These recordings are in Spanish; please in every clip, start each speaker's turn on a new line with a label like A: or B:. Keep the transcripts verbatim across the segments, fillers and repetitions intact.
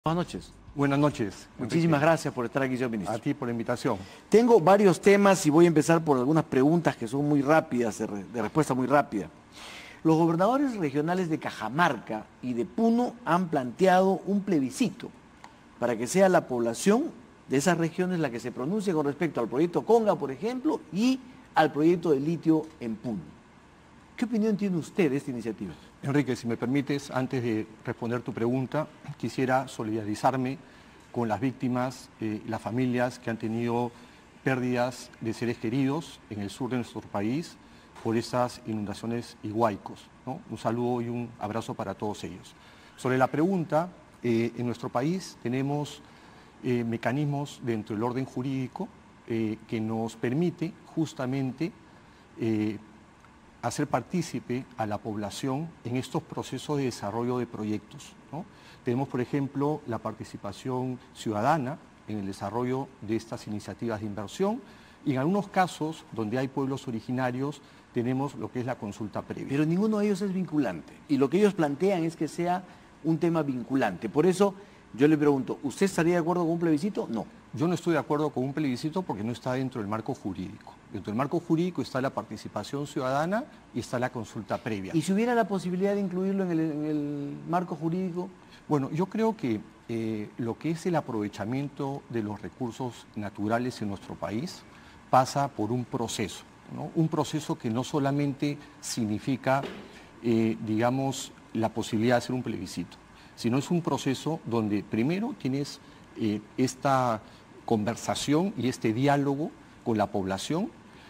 A: Buenas noches.
B: Buenas noches.
A: Muchísimas
B: Enrique.
A: gracias por estar aquí, señor ministro.
B: A ti por la invitación.
A: Tengo varios temas y voy a empezar por algunas preguntas que son muy rápidas, de, re- de respuesta muy rápida. Los gobernadores regionales de Cajamarca y de Puno han planteado un plebiscito para que sea la población de esas regiones la que se pronuncie con respecto al proyecto Conga, por ejemplo, y al proyecto de litio en Puno. ¿Qué opinión tiene usted de esta iniciativa?
B: Enrique, si me permites, antes de responder tu pregunta, quisiera solidarizarme con las víctimas, eh, las familias que han tenido pérdidas de seres queridos en el sur de nuestro país por esas inundaciones iguaicos, ¿no? Un saludo y un abrazo para todos ellos. Sobre la pregunta, eh, en nuestro país tenemos eh, mecanismos dentro del orden jurídico eh, que nos permite justamente eh, hacer partícipe a la población en estos procesos de desarrollo de proyectos, ¿no? Tenemos, por ejemplo, la participación ciudadana en el desarrollo de estas iniciativas de inversión y en algunos casos, donde hay pueblos originarios, tenemos lo que es la consulta previa.
A: Pero ninguno de ellos es vinculante. Y lo que ellos plantean es que sea un tema vinculante. Por eso yo le pregunto, ¿usted estaría de acuerdo con un plebiscito? No.
B: Yo no estoy de acuerdo con un plebiscito porque no está dentro del marco jurídico. Dentro del marco jurídico está la participación ciudadana y está la consulta previa.
A: ¿Y si hubiera la posibilidad de incluirlo en el, en el marco jurídico?
B: Bueno, yo creo que eh, lo que es el aprovechamiento de los recursos naturales en nuestro país pasa por un proceso, ¿no? Un proceso que no solamente significa, eh, digamos, la posibilidad de hacer un plebiscito, sino es un proceso donde primero tienes eh, esta conversación y este diálogo con la población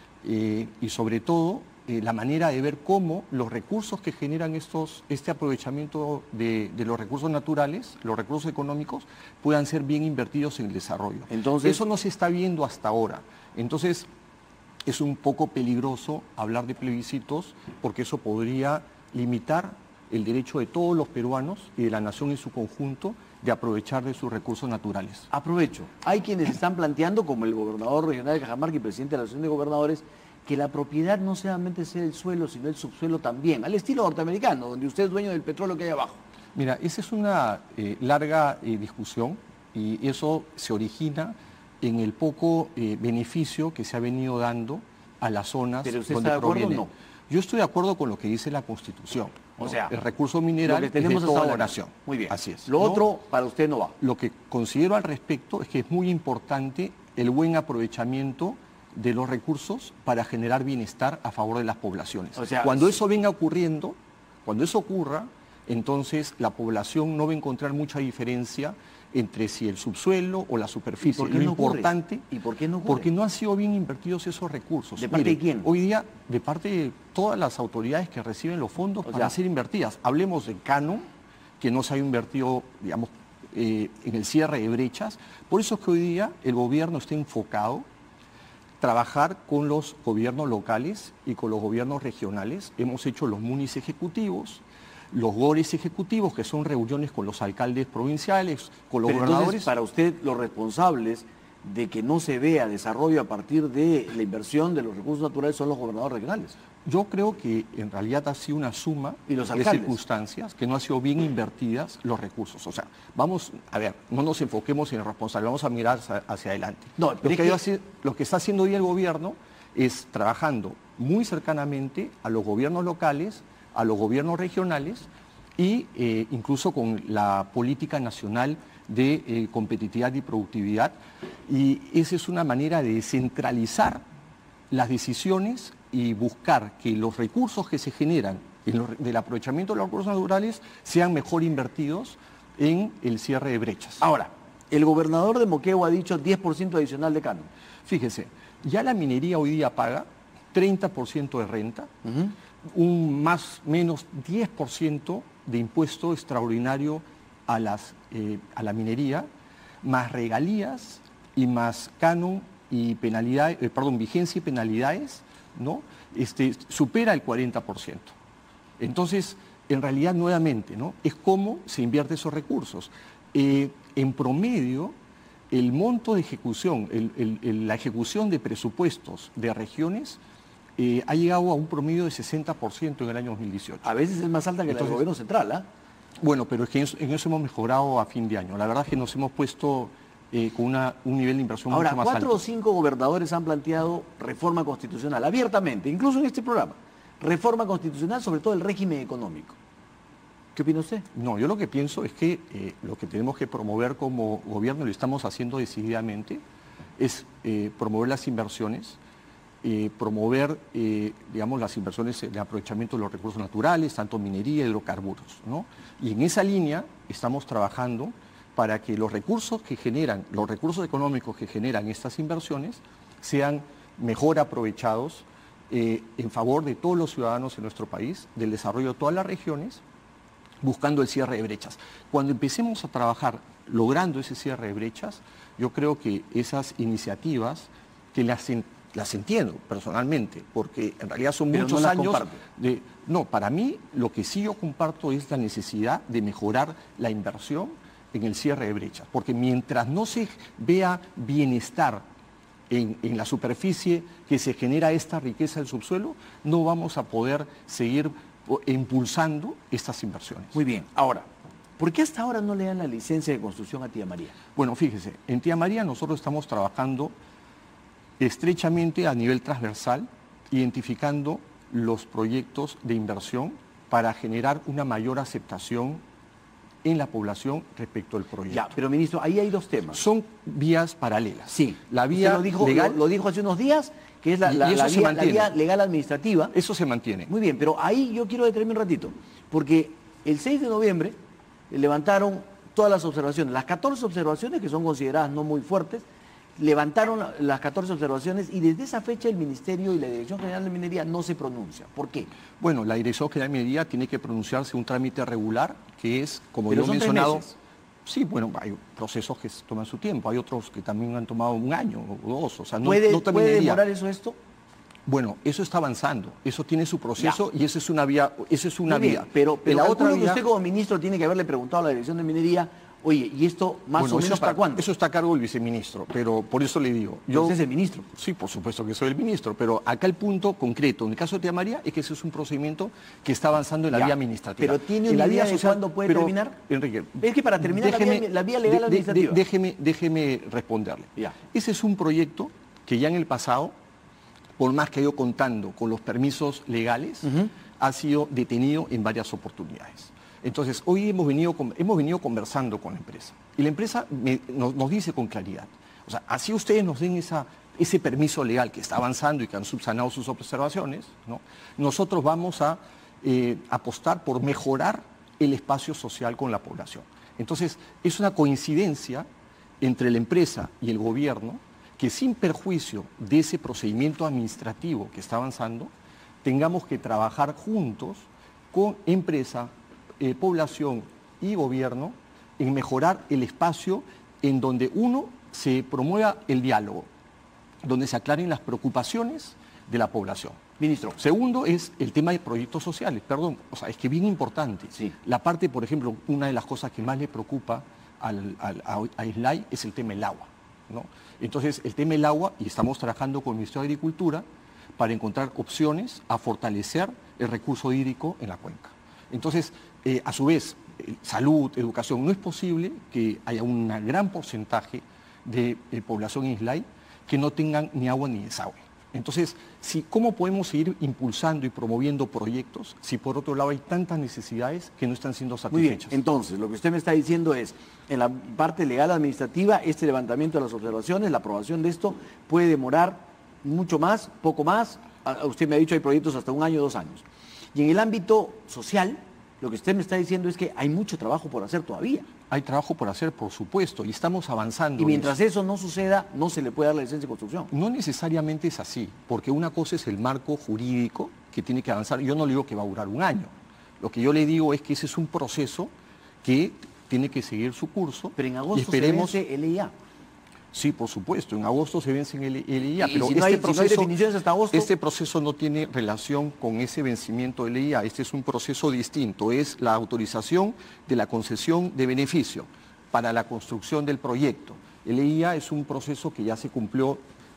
B: eh, y sobre todo eh, la manera de ver cómo los recursos que generan estos, este aprovechamiento de, de los recursos naturales, los recursos económicos, puedan ser bien invertidos en el desarrollo.
A: Entonces,
B: eso no se está viendo hasta ahora. Entonces, es un poco peligroso hablar de plebiscitos porque eso podría limitar el derecho de todos los peruanos y de la nación en su conjunto de aprovechar de sus recursos naturales.
A: aprovecho. Hay quienes están planteando, como el gobernador regional de Cajamarca y presidente de la Asociación de Gobernadores, que la propiedad no solamente sea el suelo, sino el subsuelo también, al estilo norteamericano, donde usted es dueño del petróleo que hay abajo.
B: Mira, esa es una eh, larga eh, discusión y eso se origina en el poco eh, beneficio que se ha venido dando a las zonas
A: ¿Pero usted
B: donde
A: está de acuerdo
B: proviene.
A: o no?
B: Yo estoy de acuerdo con lo que dice la Constitución.
A: O
B: ¿no?
A: sea,
B: el recurso mineral
A: lo que
B: es de
A: tenemos hasta
B: toda
A: ahora
B: la
A: no.
B: nación.
A: Muy bien.
B: Así es.
A: Lo
B: ¿no?
A: otro para usted no va.
B: Lo que considero al respecto es que es muy importante el buen aprovechamiento de los recursos para generar bienestar a favor de las poblaciones.
A: O sea,
B: cuando
A: sí.
B: eso venga ocurriendo, cuando eso ocurra, entonces la población no va a encontrar mucha diferencia entre si el subsuelo o la superficie.
A: ¿Y por qué
B: Lo
A: no ocurre?
B: importante,
A: ¿Y por qué no ocurre?
B: porque no han sido bien invertidos esos recursos.
A: ¿De parte de quién?
B: Hoy día, de parte de todas las autoridades que reciben los fondos
A: O
B: para
A: sea,
B: ser invertidas. Hablemos de Canon, que no se ha invertido, digamos, eh, en el cierre de brechas. Por eso es que hoy día el gobierno está enfocado trabajar con los gobiernos locales y con los gobiernos regionales. Hemos hecho los munis ejecutivos, los gores ejecutivos, que son reuniones con los alcaldes provinciales, con los
A: Pero
B: gobernadores.
A: entonces, para usted, los responsables de que no se vea desarrollo a partir de la inversión de los recursos naturales son los gobernadores regionales.
B: Yo creo que en realidad ha sido una suma
A: ¿Y los
B: de
A: alcaldes?
B: circunstancias que no han sido bien invertidas los recursos. O sea, vamos, a ver, no nos enfoquemos en el responsable, vamos a mirar hacia, hacia adelante.
A: No,
B: lo,
A: pero
B: que
A: es que-
B: hace- lo que está haciendo hoy el gobierno es trabajando muy cercanamente a los gobiernos locales, a los gobiernos regionales y eh, incluso con la política nacional de eh, competitividad y productividad. Y esa es una manera de descentralizar las decisiones y buscar que los recursos que se generan en los- del aprovechamiento de los recursos naturales sean mejor invertidos en el cierre de brechas.
A: Ahora, el gobernador de Moquegua ha dicho diez por ciento adicional de canon.
B: Fíjese, ya la minería hoy día paga treinta por ciento de renta, un más menos diez por ciento de impuesto extraordinario a, las, eh, a la minería, más regalías y más canon y penalidades, eh, perdón, vigencia y penalidades, ¿no? Este, supera el cuarenta por ciento. Entonces, en realidad, nuevamente, ¿no? Es cómo se invierte esos recursos. Eh, en promedio, el monto de ejecución, el- el- el- la ejecución de presupuestos de regiones eh, ha llegado a un promedio de sesenta por ciento en el año dos mil dieciocho.
A: A veces es más alta que la del
B: Entonces-
A: gobierno central, ¿ah?
B: Bueno, pero es que en eso, en eso hemos mejorado a fin de año. La verdad es que nos hemos puesto eh, con una, un nivel de inversión
A: Ahora,
B: mucho más
A: cuatro
B: alto.
A: o cinco gobernadores han planteado reforma constitucional, abiertamente, incluso en este programa. Reforma constitucional, sobre todo el régimen económico. ¿Qué opina usted?
B: No, yo lo que pienso es que eh, lo que tenemos que promover como gobierno, y lo estamos haciendo decididamente, es eh, promover las inversiones, eh, promover, eh, digamos, las inversiones de aprovechamiento de los recursos naturales, tanto minería, hidrocarburos, ¿no? Y en esa línea estamos trabajando para que los recursos que generan, los recursos económicos que generan estas inversiones sean mejor aprovechados eh, en favor de todos los ciudadanos en nuestro país, del desarrollo de todas las regiones, buscando el cierre de brechas. Cuando empecemos a trabajar logrando ese cierre de brechas, yo creo que esas iniciativas, que las, en, las entiendo personalmente, porque en realidad son
A: Pero
B: muchos
A: no las
B: años
A: comparte.
B: de... No, para mí lo que sí yo comparto es la necesidad de mejorar la inversión en el cierre de brechas, porque mientras no se vea bienestar en, en la superficie que se genera esta riqueza del subsuelo, no vamos a poder seguir impulsando estas inversiones.
A: Muy bien. Ahora, ¿por qué hasta ahora no le dan la licencia de construcción a Tía María?
B: Bueno, fíjese, en Tía María nosotros estamos trabajando estrechamente a nivel transversal, identificando los proyectos de inversión para generar una mayor aceptación en la población respecto al proyecto.
A: Ya, pero ministro, ahí hay dos temas.
B: Son vías paralelas.
A: Sí,
B: La
A: Usted
B: vía
A: lo dijo,
B: legal,
A: lo, lo dijo hace unos días, que es la,
B: Y-
A: la-
B: y eso
A: la
B: se
A: vía, la
B: mantiene.
A: vía legal administrativa.
B: eso se mantiene.
A: Muy bien, pero ahí yo quiero detenerme un ratito, porque el seis de noviembre levantaron todas las observaciones, las catorce observaciones que son consideradas no muy fuertes, levantaron la- las catorce observaciones y desde esa fecha el Ministerio y la Dirección General de Minería no se pronuncia. ¿Por qué?
B: Bueno, la Dirección General de Minería tiene que pronunciarse un trámite regular, que es, como
A: Pero
B: yo he
A: son tres
B: mencionado...
A: meses.
B: Sí, bueno, hay procesos que toman su tiempo, hay otros que también han tomado un año o dos, o sea, no,
A: ¿Puede,
B: no
A: ¿puede
B: terminaría.
A: demorar eso esto?
B: Bueno, eso está avanzando, eso tiene su proceso y eso es una vía, eso es una
A: Muy bien,
B: vía.
A: pero,
B: En
A: pero
B: la otra
A: calculo que
B: vía,
A: usted como ministro tiene que haberle preguntado a la Dirección de Minería, oye, ¿y esto más
B: bueno,
A: o
B: eso
A: menos
B: está-
A: para cuándo?
B: Eso está a cargo del viceministro, pero por eso le digo.
A: Yo, usted es el ministro.
B: Sí, por supuesto que soy el ministro, pero acá el punto concreto, en el caso de Tía María, es que ese es un procedimiento que está avanzando en la
A: Ya,
B: vía administrativa.
A: pero ¿tiene
B: En
A: una
B: la
A: idea
B: vía
A: de cuándo puede
B: pero,
A: terminar?
B: Enrique,
A: Es que para terminar la vía- la vía legal administrativa.
B: déjeme, déjeme responderle.
A: Ya.
B: Ese es un proyecto que ya en el pasado, por más que ha ido contando con los permisos legales,
A: Ujú.
B: ha sido detenido en varias oportunidades. Entonces, hoy hemos venido, con- hemos venido conversando con la empresa. Y la empresa me- nos, nos dice con claridad, o sea, así ustedes nos den esa, ese permiso legal que está avanzando y que han subsanado sus observaciones, ¿no? Nosotros vamos a eh, apostar por mejorar el espacio social con la población. Entonces, es una coincidencia entre la empresa y el gobierno que sin perjuicio de ese procedimiento administrativo que está avanzando, tengamos que trabajar juntos con empresa, eh, población y gobierno en mejorar el espacio en donde uno se promueva el diálogo, donde se aclaren las preocupaciones de la población.
A: Ministro.
B: Segundo es el tema de proyectos sociales, perdón, o sea, es que bien importante.
A: Sí.
B: La parte, por ejemplo, una de las cosas que más le preocupa al, al- a, a Islay es el tema del agua, ¿no? Entonces, el tema del agua, y estamos trabajando con el Ministerio de Agricultura para encontrar opciones a fortalecer el recurso hídrico en la cuenca. Entonces, eh, a su vez, eh, salud, educación, no es posible que haya un gran porcentaje de eh, población en Islay que no tengan ni agua ni desagüe. Entonces, si, ¿cómo podemos seguir impulsando y promoviendo proyectos si por otro lado hay tantas necesidades que no están siendo
A: Muy bien,
B: satisfechas?
A: entonces lo que usted me está diciendo es, en la parte legal administrativa, este levantamiento de las observaciones, la aprobación de esto puede demorar mucho más, poco más, a- usted me ha dicho hay proyectos hasta un año, dos años. Y en el ámbito social, lo que usted me está diciendo es que hay mucho trabajo por hacer todavía.
B: Hay trabajo por hacer, por supuesto, y estamos avanzando.
A: Y
B: en
A: mientras
B: eso.
A: eso no suceda, no se le puede dar la licencia de construcción.
B: No necesariamente es así, porque una cosa es el marco jurídico que tiene que avanzar. Yo no le digo que va a durar un año. Lo que yo le digo es que ese es un proceso que tiene que seguir su curso.
A: Pero en
B: y
A: agosto
B: esperemos,
A: se vence el E I A.
B: Sí, por supuesto, en agosto se vence en el, el I A,
A: Y
B: pero
A: si no
B: este,
A: hay- si no hay
B: proceso,
A: definiciones hasta agosto.
B: este proceso no tiene relación con ese vencimiento del I A, este es un proceso distinto, es la autorización de la concesión de beneficio para la construcción del proyecto. El I A es un proceso que ya se cumplió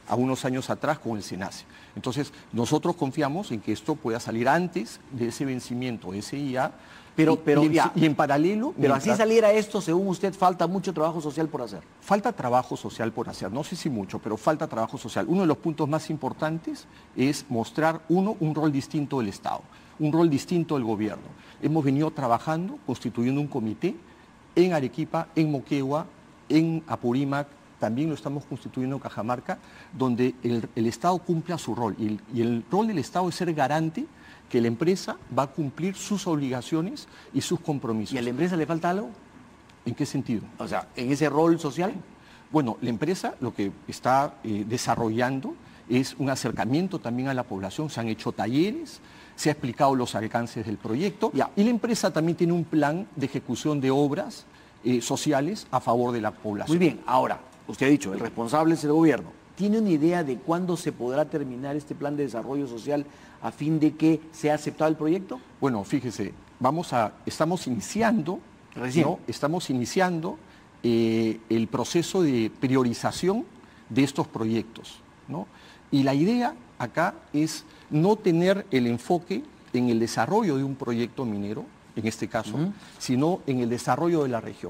B: a unos años atrás con el SENACE. Entonces, nosotros confiamos en que esto pueda salir antes de ese vencimiento de ese I A.
A: Pero,
B: y,
A: pero,
B: y, en,
A: ya,
B: y en paralelo...
A: Pero
B: mientras,
A: así saliera esto, según usted, falta mucho trabajo social por hacer.
B: Falta trabajo social por hacer, no sé si mucho, pero falta trabajo social. Uno de los puntos más importantes es mostrar, uno, un rol distinto del Estado, un rol distinto del gobierno. Hemos venido trabajando, constituyendo un comité en Arequipa, en Moquegua, en Apurímac, también lo estamos constituyendo en Cajamarca, donde el, el Estado cumpla su rol. Y el, y el rol del Estado es ser garante que la empresa va a cumplir sus obligaciones y sus compromisos.
A: ¿Y a la empresa le falta algo?
B: ¿En qué sentido?
A: O sea, ¿en ese rol social?
B: Bueno, la empresa lo que está eh, desarrollando es un acercamiento también a la población. Se han hecho talleres, se ha explicado los alcances del proyecto
A: ya.
B: Y la empresa también tiene un plan de ejecución de obras eh, sociales a favor de la población.
A: Muy bien, ahora, usted ha dicho, el responsable es el gobierno. ¿Tiene una idea de cuándo se podrá terminar este plan de desarrollo social a fin de que sea aceptado el proyecto?
B: Bueno, fíjese, vamos a, estamos iniciando,
A: Recién.
B: ¿no? Estamos iniciando eh, el proceso de priorización de estos proyectos, ¿no? Y la idea acá es no tener el enfoque en el desarrollo de un proyecto minero, en este caso, uh-huh. sino en el desarrollo de la región.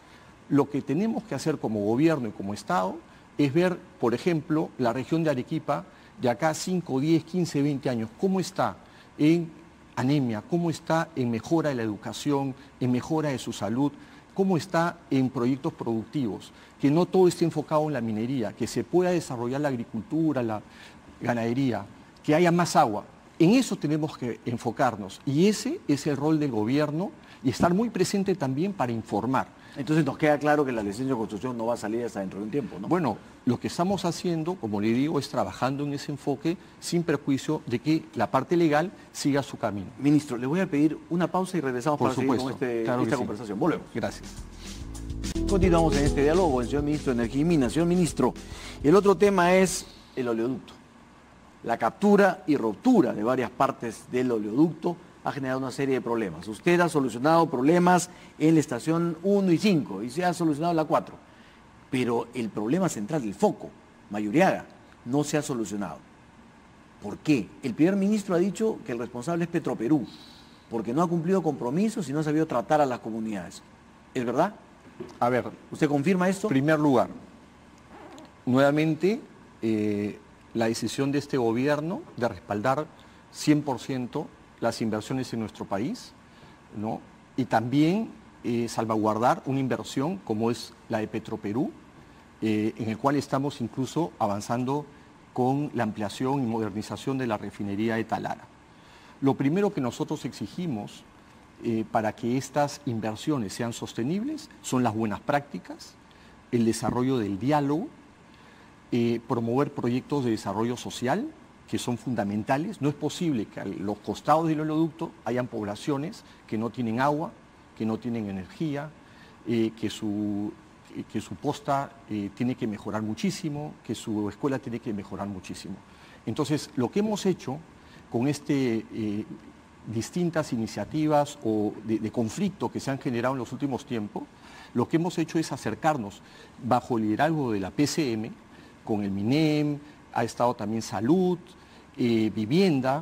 B: Lo que tenemos que hacer como gobierno y como Estado es ver, por ejemplo, la región de Arequipa de acá cinco, diez, quince, veinte años, cómo está en anemia, cómo está en mejora de la educación, en mejora de su salud, cómo está en proyectos productivos, que no todo esté enfocado en la minería, que se pueda desarrollar la agricultura, la ganadería, que haya más agua. En eso tenemos que enfocarnos y ese es el rol del gobierno y estar muy presente también para informar.
A: Entonces nos queda claro que la licencia de construcción no va a salir hasta dentro de un tiempo, ¿no?
B: Bueno, lo que estamos haciendo, como le digo, es trabajando en ese enfoque sin perjuicio de que la parte legal siga su camino.
A: Ministro, le voy a pedir una pausa y regresamos
B: Por
A: para
B: supuesto,
A: seguir con este,
B: claro
A: esta
B: sí.
A: conversación. Volvemos.
B: Gracias.
A: Continuamos en este diálogo, el señor Ministro de Energía y Minas. Señor Ministro, el otro tema es el oleoducto. La captura y ruptura de varias partes del oleoducto ha generado una serie de problemas. Usted ha solucionado problemas en la estación uno y cinco y se ha solucionado la cuatro. Pero el problema central del foco, Mayuriaga, no se ha solucionado. ¿Por qué? El primer ministro ha dicho que el responsable es Petroperú, porque no ha cumplido compromisos y no ha sabido tratar a las comunidades. ¿Es verdad?
B: A ver,
A: ¿usted confirma esto?
B: En primer lugar, nuevamente, eh, la decisión de este gobierno de respaldar cien por ciento las inversiones en nuestro país, ¿no? Y también eh, salvaguardar una inversión como es la de Petroperú, eh, en el cual estamos incluso avanzando con la ampliación y modernización de la refinería de Talara. Lo primero que nosotros exigimos eh, para que estas inversiones sean sostenibles son las buenas prácticas, el desarrollo del diálogo, eh, promover proyectos de desarrollo social que son fundamentales. No es posible que a los costados del oleoducto hayan poblaciones que no tienen agua, que no tienen energía, eh, que, su, que su posta eh, tiene que mejorar muchísimo, que su escuela tiene que mejorar muchísimo. Entonces, lo que hemos hecho con este, eh, distintas iniciativas o de, de conflicto que se han generado en los últimos tiempos, lo que hemos hecho es acercarnos bajo el liderazgo de la P C M, con el MINEM, ha estado también salud, eh, vivienda,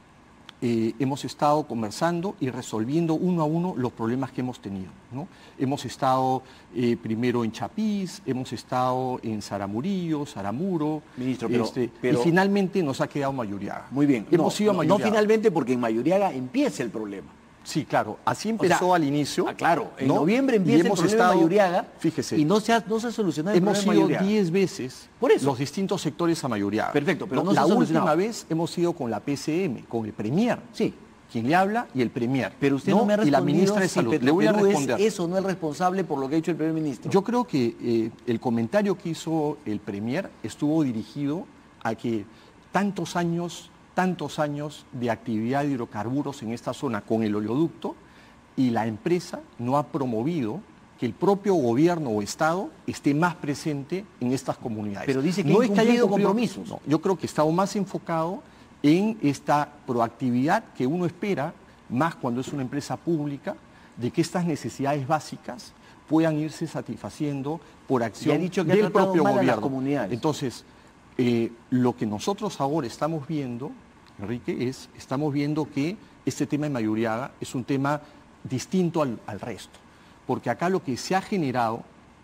B: eh, hemos estado conversando y resolviendo uno a uno los problemas que hemos tenido, ¿no? Hemos estado eh, primero en Chapís, hemos estado en Saramurillo, Saramuro,
A: Ministro, pero,
B: este,
A: pero,
B: y finalmente nos ha quedado Mayuriaga.
A: Muy bien,
B: hemos
A: no,
B: ido a
A: no,
B: Mayuriaga.
A: No finalmente porque en Mayuriaga empieza el problema.
B: Sí, claro, así empezó o sea, al inicio.
A: Ah, claro, en
B: ¿no?
A: noviembre empieza el problema
B: estado,
A: de Mayuriaga,
B: fíjese,
A: y no se ha, no se ha solucionado el
B: hemos
A: problema de Mayuriaga.
B: Hemos ido diez veces
A: Por eso.
B: los distintos sectores a Mayuriaga.
A: Perfecto, pero no,
B: no
A: se
B: La
A: ha solucionado.
B: última vez hemos ido con la P C M, con el Premier.
A: Sí.
B: Quien le habla y el Premier.
A: Pero usted no, no me ha respondido
B: y la ministra de
A: si
B: Salud.
A: Petroperú
B: Le voy a responder.
A: Es eso no es responsable por lo que ha dicho el primer ministro.
B: Yo creo que eh, el comentario que hizo el Premier estuvo dirigido a que tantos años, tantos años de actividad de hidrocarburos en esta zona con el oleoducto y la empresa no ha promovido que el propio gobierno o Estado esté más presente en estas comunidades.
A: Pero dice que
B: no
A: ha
B: es que haya
A: compromisos.
B: No, yo creo que ha estado más enfocado en esta proactividad que uno espera, más cuando es una empresa pública, de que estas necesidades básicas puedan irse satisfaciendo por acción
A: y ha dicho que
B: del
A: ha tratado
B: propio
A: mal
B: gobierno.
A: A las comunidades.
B: Entonces, Eh, lo que nosotros ahora estamos viendo, Enrique, es, estamos viendo que este tema de Mayuriaga es un tema distinto al, al resto. Porque acá lo que se ha generado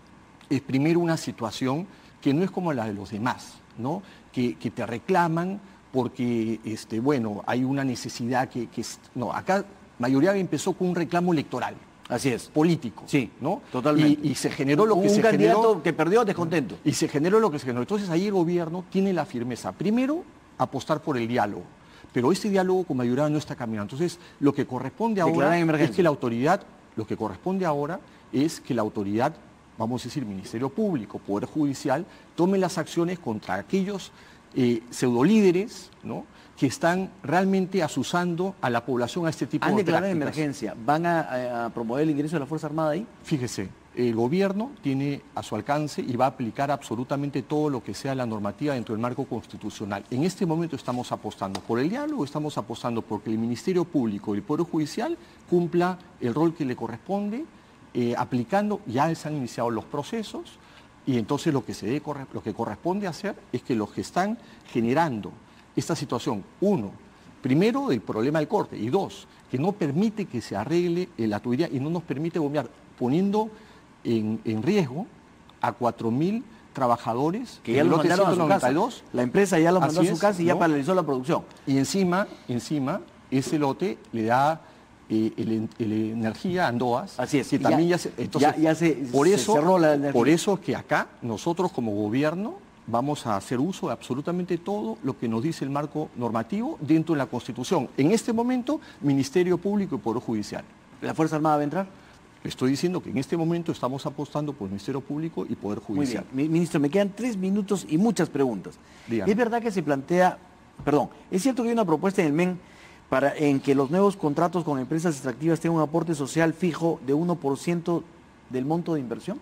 B: es primero una situación que no es como la de los demás, ¿no? Que, que te reclaman porque, este, bueno, hay una necesidad que, que... No, acá Mayuriaga empezó con un reclamo electoral.
A: Así es.
B: Político.
A: Sí,
B: ¿no?
A: Totalmente.
B: Y, y se generó lo que
A: un
B: se
A: candidato
B: generó.
A: que perdió descontento.
B: Y se generó lo que se generó. Entonces ahí el gobierno tiene la firmeza. Primero, apostar por el diálogo. Pero ese diálogo con Mayuriaga no está caminando. Entonces, lo que corresponde ahora es que la autoridad, lo que corresponde ahora es que la autoridad, vamos a decir, Ministerio Público, Poder Judicial, tome las acciones contra aquellos eh, pseudolíderes, ¿no?, que están realmente asusando a la población a este tipo de prácticas.
A: Han declarado en emergencia. ¿Van a, a promover el ingreso de la Fuerza Armada ahí?
B: Fíjese, el gobierno tiene a su alcance y va a aplicar absolutamente todo lo que sea la normativa dentro del marco constitucional. En este momento estamos apostando por el diálogo, estamos apostando porque el Ministerio Público y el Poder Judicial cumpla el rol que le corresponde, eh, aplicando, ya se han iniciado los procesos, y entonces lo que, se debe, lo que corresponde hacer es que los que están generando esta situación, uno, primero el problema del corte, y dos, que no permite que se arregle la tubería y no nos permite bombear, poniendo en, en riesgo a cuatro mil trabajadores
A: que ya los mandaron a su casa. La empresa ya los mandó a su casa y ya
B: ¿no?
A: paralizó la producción.
B: Y encima, encima, ese lote le da eh, el, el energía a Andoas.
A: Así es.
B: Que también ya, ya se, entonces,
A: ya, ya se,
B: por
A: se
B: eso,
A: cerró la energía.
B: Por eso que acá, nosotros como gobierno, vamos a hacer uso de absolutamente todo lo que nos dice el marco normativo dentro de la Constitución. En este momento, Ministerio Público y Poder Judicial.
A: ¿La Fuerza Armada va a entrar?
B: Estoy diciendo que en este momento estamos apostando por el Ministerio Público y Poder Judicial.
A: Muy bien. Ministro, me quedan tres minutos y muchas preguntas.
B: Dígame.
A: ¿Es verdad que se plantea, perdón, es cierto que hay una propuesta en el M E N para, en que los nuevos contratos con empresas extractivas tengan un aporte social fijo de uno por ciento del monto de inversión?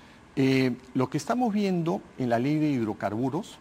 B: Eh, lo que estamos viendo en la ley de hidrocarburos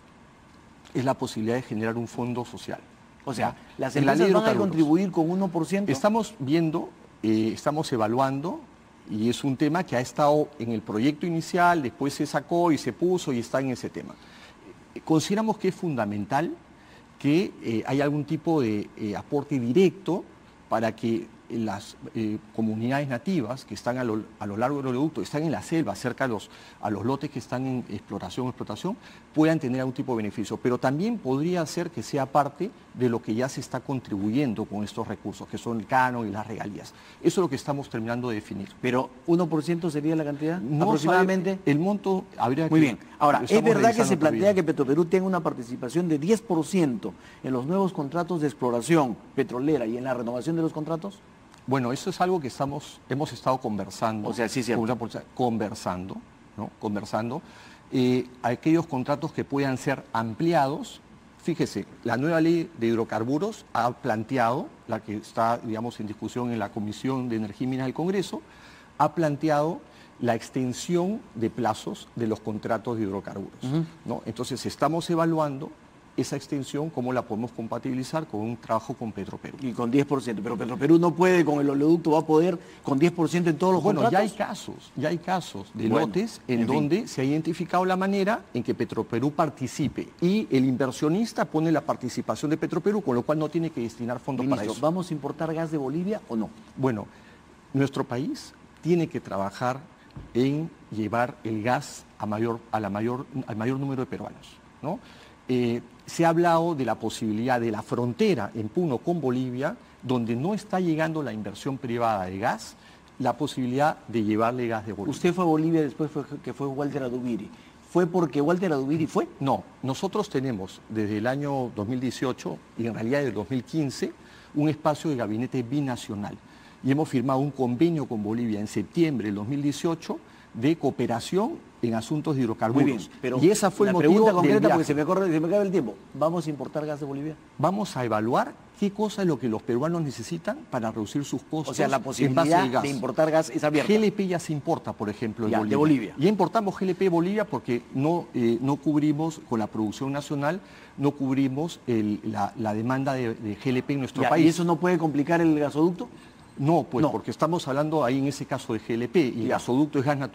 B: es la posibilidad de generar un fondo social.
A: O sea, las
B: en
A: empresas van a contribuir con uno por ciento.
B: Estamos viendo, eh, estamos evaluando, y es un tema que ha estado en el proyecto inicial, después se sacó y se puso y está en ese tema. Eh, consideramos que es fundamental que eh, haya algún tipo de eh, aporte directo para que las eh, comunidades nativas que están a lo, a lo largo del oleoducto, están en la selva, cerca a los, a los lotes que están en exploración o explotación, puedan tener algún tipo de beneficio. Pero también podría ser que sea parte de lo que ya se está contribuyendo con estos recursos, que son el canon y las regalías. Eso es lo que estamos terminando de definir.
A: ¿Pero uno por ciento sería la cantidad?
B: No
A: aproximadamente.
B: Sabe, el monto habría que...
A: Muy bien. Ahora, ¿es verdad que se plantea que Petroperú tenga una participación de diez por ciento en los nuevos contratos de exploración petrolera y en la renovación de los contratos?
B: Bueno, eso es algo que estamos, hemos estado conversando.
A: O sea, sí, cierto.
B: Conversando, ¿no? Conversando. Eh, aquellos contratos que puedan ser ampliados. Fíjese, la nueva ley de hidrocarburos ha planteado, la que está, digamos, en discusión en la Comisión de Energía y Minas del Congreso, ha planteado la extensión de plazos de los contratos de hidrocarburos, uh-huh. ¿no? Entonces, estamos evaluando esa extensión, cómo la podemos compatibilizar con un trabajo con Petroperú.
A: Y con diez por ciento, pero Petroperú no puede, con el oleoducto va a poder con diez por ciento en todos los
B: bueno,
A: contratos.
B: Bueno, ya hay casos, ya hay casos de
A: bueno,
B: lotes en,
A: en
B: donde
A: fin.
B: se ha identificado la manera en que Petroperú participe y el inversionista pone la participación de Petroperú, con lo cual no tiene que destinar fondos
A: Ministro,
B: para eso.
A: ¿vamos a importar gas de Bolivia o no?
B: Bueno, nuestro país tiene que trabajar en llevar el gas a mayor, a la mayor, al mayor número de peruanos, ¿no? Eh, se ha hablado de la posibilidad de la frontera en Puno con Bolivia, donde no está llegando la inversión privada de gas, la posibilidad de llevarle gas de Bolivia.
A: Usted fue a Bolivia después fue, que fue Walter Adubiri. ¿Fue porque Walter Adubiri fue?
B: No, nosotros tenemos desde el año dos mil dieciocho y en realidad desde el dos mil quince un espacio de gabinete binacional y hemos firmado un convenio con Bolivia en septiembre del dos mil dieciocho de cooperación en asuntos de hidrocarburos.
A: Muy bien, pero
B: y esa fue
A: la
B: el motivo
A: pregunta
B: del
A: concreta,
B: viaje.
A: porque se me, corre, se me acaba el tiempo. ¿Vamos a importar gas de Bolivia?
B: Vamos a evaluar qué cosa es lo que los peruanos necesitan para reducir sus costos.
A: O sea, la
B: en
A: posibilidad
B: base al gas.
A: de importar gas es abierta.
B: G L P ya se importa, por ejemplo,
A: ya,
B: Bolivia.
A: de Bolivia.
B: Ya importamos G L P de Bolivia porque no, eh, no cubrimos, con la producción nacional, no cubrimos el, la, la demanda de, de G L P en nuestro
A: ya,
B: país.
A: ¿Y eso no puede complicar el gasoducto?
B: No, pues
A: no.
B: porque estamos hablando ahí en ese caso de G L P y ya. El gasoducto es gas natural.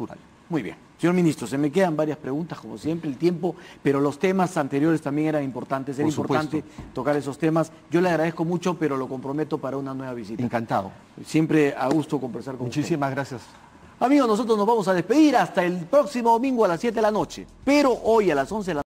A: Muy bien. Señor ministro, se me quedan varias preguntas, como siempre, el tiempo, pero los temas anteriores también eran importantes, era importante tocar esos temas. Yo le agradezco mucho, pero lo comprometo para una nueva visita.
B: Encantado.
A: Siempre a gusto conversar con usted.
B: Muchísimas gracias.
A: Amigos, nosotros nos vamos a despedir hasta el próximo domingo a las siete de la noche, pero hoy a las once de la noche.